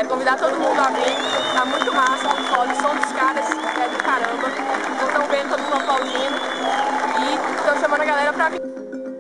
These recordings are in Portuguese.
Quero convidar todo mundo a vir, tá muito massa, o som dos caras é do caramba. Então estão vendo, todo mundo aplaudindo e estão chamando a galera pra vir.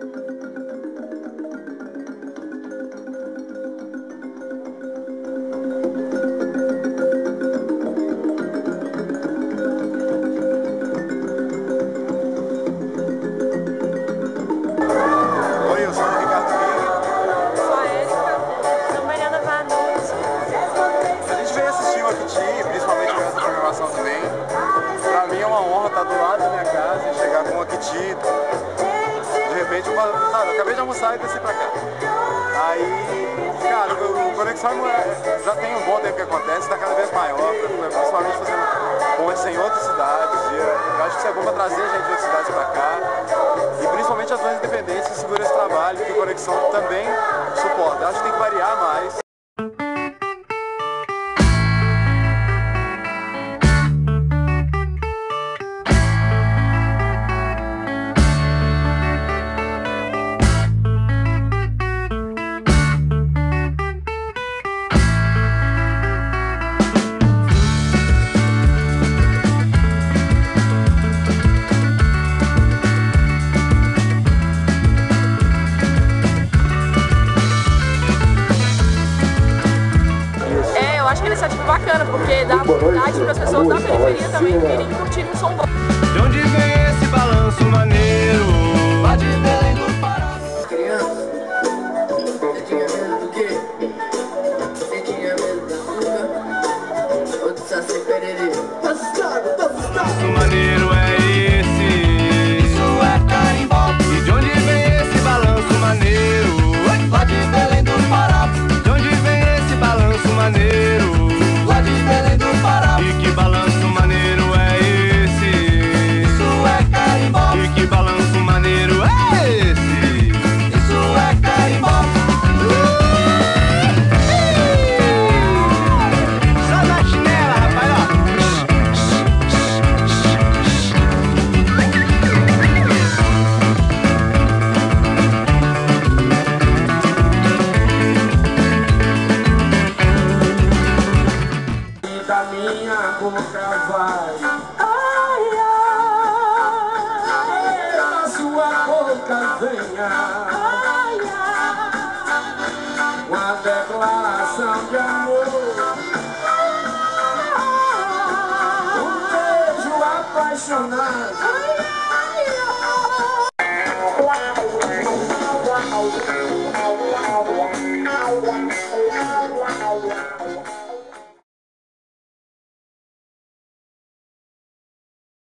Principalmente com essa programação também. Pra mim é uma honra estar do lado da minha casa e chegar com uma Kiti. De repente, eu acabei de almoçar e desci pra cá. Aí, cara, o Conexão já tem um bom tempo que acontece, está cada vez maior, principalmente fazendo pontes em outras cidades. E eu acho que isso é bom para trazer gente de outras cidades pra cá. E principalmente as bandas independentes que seguram esse trabalho, que o Conexão também suporta. Eu acho que tem que variar mais. Eu acho que é uma iniciativa bacana, porque dá oportunidade para as pessoas da periferia também virem curtir um som bom. De onde vem esse balanço maneiro? Lá de Belém do Pará. Criança, você tinha medo do quê? Você tinha medo da fuga? Ou do Saci Pererê? Balanço maneiro é esse? Isso é carimbó. E de onde vem esse balanço maneiro? Lá de Belém do Pará. De onde vem esse balanço maneiro? E que balanço maneiro é esse? Isso é carimbó. E que balanço maneiro é esse? Isso é carimbó. Só na chinela, rapaz, ó. Da minha boca vai, ai, ai, da sua boca venha, ai, ai, uma declaração de amor, um beijo apaixonado.